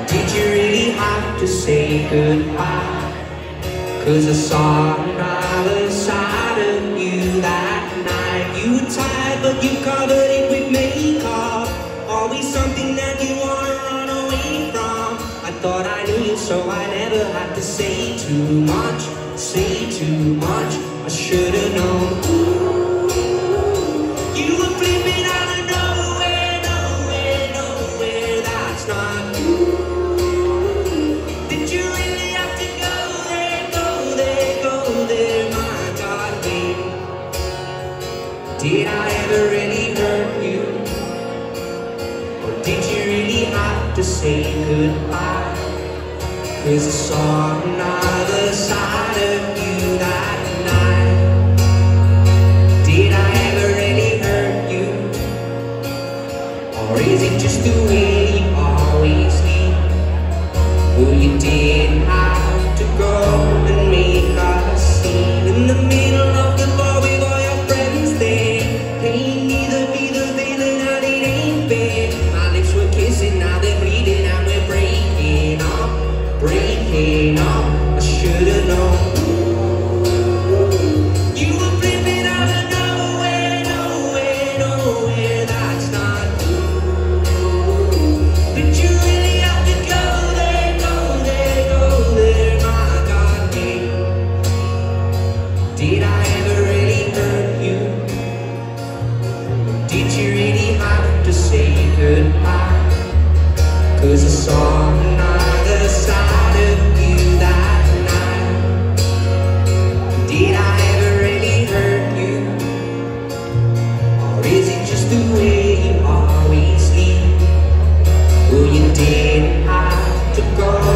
Did you really have to say goodbye? 'Cause I saw another side of you that night. You were tired but you covered it with makeup. Always something that you want to run away from. I thought I knew you so I never had to say too much. Say too much, I should've known. You were flipping out of nowhere, nowhere, nowhere. That's not you. Did you really have to go there, go there, go there? My God, babe, did I ever really hurt you? Or did you really have to say goodbye? 'Cause I saw another side of you that night. Did I ever really hurt you? Or is it just the way you always leave? Well, you didn't have to go and make a scene in the middle of the bar with all your friends there. Ain't neither be the villain that it ain't fair. My lips were kissing, now they're bleeding and we're breaking up, breaking up. I should've known. You were flipping out of nowhere, nowhere, nowhere. That's not you. Did you really have to go there, go there, go there? My God, babe, did I ever really hurt you? Did you really have to say goodbye? 'Cause I saw another side of you that night. Did I ever really hurt you? Or is it just the way you always leave? Well, you didn't have to go